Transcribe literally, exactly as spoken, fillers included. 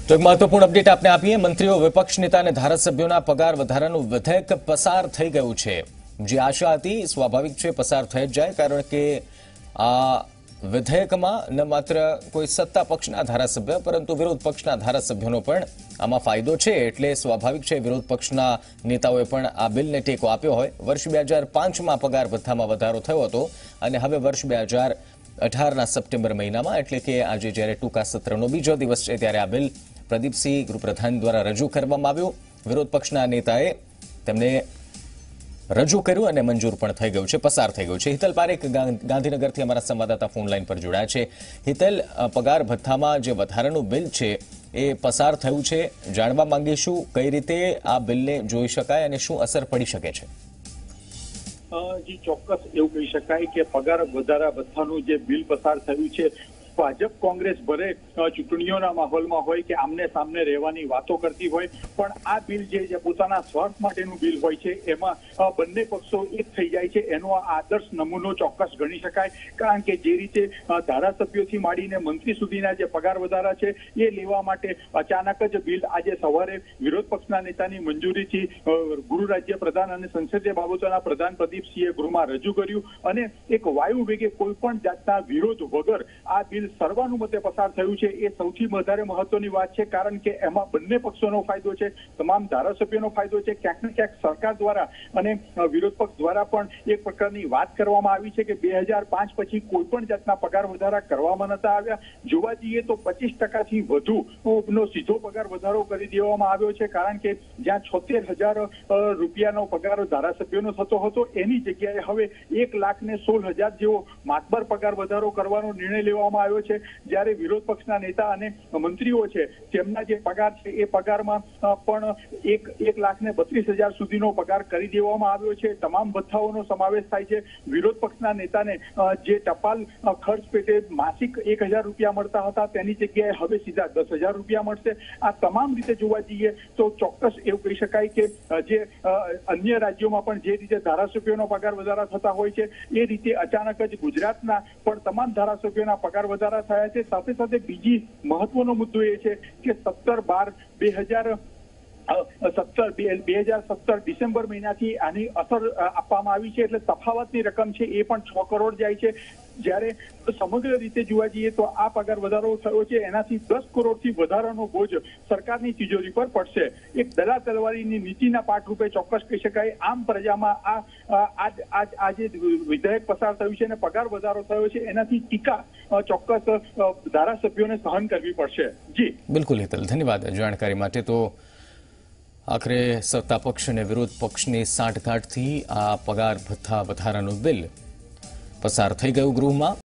तो एक महत्वपूर्ण अपडेट आपने आपीए। मंत्रीओ, विपक्ष नेता અને ધારાસભ્યોના પગાર વધારાનું વિધેયક પસાર થઈ ગયું છે। જે આશા હતી સ્વાભાવિક છે પસાર થઈ જ જાય, કારણ કે આ વિધેયકમાં ન માત્ર કોઈ સત્તા પક્ષના ધારાસભ્ય પરંતુ વિરોધ પક્ષના ધારાસભ્યોનો પણ આમાં ફાયદો છે, એટલે સ્વાભાવિક છે વિરોધ પક્ષના નેતાઓએ પણ આ બિલને ટેકો આપ્યો હોય। વર્ષ બે હજાર પાંચમાં પગાર ભથ્થામાં વધારો થયો હતો અને હવે વર્ષ બે હજાર અઢારના સપ્ટેમ્બર મહિનામાં, એટલે કે આજે જ્યારે ટૂંકા સત્રનો બીજો દિવસ છે ત્યારે આ બિલ પ્રદીપસિંહ ગૃહપ્રધાન દ્વારા રજૂ કરવામાં આવ્યું। વિરોધ પક્ષના નેતાએ તેમને રજૂ કર્યું અને મંજૂર પણ થઈ ગયું છે, પસાર થઈ ગયું છે। હિતલ પારેખ ગાંધીનગરથી અમારા સંવાદદાતા ફોન લાઈન પર જોડાયા છે। હિતલ, પગાર ભથ્થામાં જે વધારાનું બિલ છે એ પસાર થયું છે, જાણવા માંગીશું કઈ રીતે આ બિલને જોઈ શકાય અને શું અસર પડી શકે છે? જી ચોક્કસ એવું કહી શકાય કે પગાર વધારા ભથ્થાનું જે બિલ પસાર થયું છે, ભાજપ કોંગ્રેસ ભલે ચૂંટણીઓના માહોલમાં હોય કે આમને સામને રહેવાની વાતો કરતી હોય, પણ આ બિલ જે પોતાના સ્વાર્થ માટેનું બિલ હોય છે એમાં બંને પક્ષો એક થઈ જાય છે, એનો આ આદર્શ નમૂનો ચોક્કસ ગણી શકાય। કારણ કે જે રીતે ધારાસભ્યોથી માંડીને મંત્રી સુધીના જે પગાર વધારા છે એ લેવા માટે અચાનક જ બિલ આજે સવારે વિરોધ પક્ષના નેતાની મંજૂરીથી ગૃહ રાજ્ય પ્રધાન અને સંસદીય બાબતોના પ્રધાન પ્રદીપસિંહે ગૃહમાં રજૂ કર્યું અને એક વાયુ વેગે કોઈ પણ જાતના વિરોધ વગર આ બિલ સર્વાનુમતે પસાર થયું છે। એ સૌથી વધારે મહત્વની વાત છે, કારણ કે એમાં બંને પક્ષોનો ફાયદો છે, તમામ ધારાસભ્યોનો ફાયદો છે। ક્યાંક ને ક્યાંક સરકાર દ્વારા અને વિરોધ પક્ષ દ્વારા પણ એક પ્રકારની વાત કરવામાં આવી છે કે બે હજાર પાંચ પછી કોઈ પણ જાતના પગાર વધારા કરવામાં નતા આવ્યા। જોવા જઈએ તો પચીસ ટકાથી વધુ નો સીધો પગાર વધારો કરી દેવામાં આવ્યો છે, કારણ કે જ્યાં છોતેર હજાર રૂપિયાનો પગાર ધારાસભ્યોનો થતો હતો એની જગ્યાએ હવે એક લાખ ને સોળ હજાર જેવો માતબર પગાર વધારો કરવાનો નિર્ણય લેવામાં આવ્યો છે। જ્યારે વિરોધ પક્ષના નેતા અને મંત્રીઓ છે તેમના જે પગાર છે એ પગારમાં પણ એક એક લાખ ને બત્રીસ હજાર સુધીનો પગાર કરી દેવામાં આવ્યો છે। તમામ ભથ્થાઓનો સમાવેશ થાય છે। વિરોધ પક્ષના નેતાને જે ટપાલ ખર્ચ પેટે માસિક એક હજાર રૂપિયા મળતા હતા તેની જગ્યાએ હવે સીધા દસ હજાર રૂપિયા મળશે। આ તમામ રીતે જોવા જઈએ તો ચોક્કસ એવું કહી શકાય કે જે અન્ય રાજ્યોમાં પણ જે રીતે ધારાસભ્યોનો પગાર વધારા થતા હોય છે એ રીતે અચાનક જ ગુજરાતના પણ તમામ ધારાસભ્યોના પગાર વધારા થયા છે। સાથે સાથે બીજી મહત્વનો મુદ્દો એ છે કે સત્તર બાર બે હજાર સત્તર બે હજાર સત્તર ડિસેમ્બર મહિનાથી આની અસર આપવામાં આવી છે, એટલે તફાવતની રકમ છે એ પણ છ કરોડ જાય છે। જ્યારે સમગ્ર રીતે જોવા જઈએ તો આ પગાર વધારો થયો છે એનાથી દસ કરોડથી વધારાનો બોજ સરકારની તિજોરી પર પડશે। એક દલા તલવારીની નીતિના પાઠરૂપે ચોક્કસ કહી શકાય। આમ પ્રજામાં આ આ જે વિધેયક પસાર થયું છે અને પગાર વધારો થયો છે એનાથી ટીકા ચોક્કસ ધારાસભ્યોને સહન કરવી પડશે। જી બિલકુલ હિતલ, ધન્યવાદ જાણકારી માટે। તો આખરે સત્તા પક્ષ અને વિરોધ પક્ષની સાંઠગાંઠથી આ પગાર ભથ્થા વધારાનું બિલ પસાર થઈ ગયું ગૃહમાં।